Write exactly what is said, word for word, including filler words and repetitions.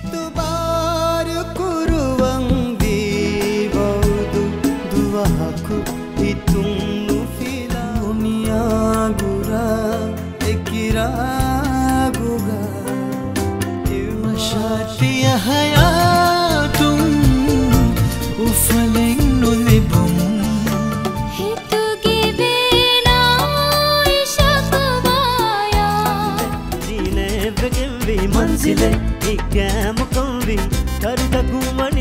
තුබාර කුරුවන් දීවවුදු දුවහකු හිතුන්නු ෆිලා මියාගුරා එකිරාගුගා මශාතිය හයාතුම් උෆලෙන් නොලිබුම් मंजिले एक मुकम्मी कर तकू मन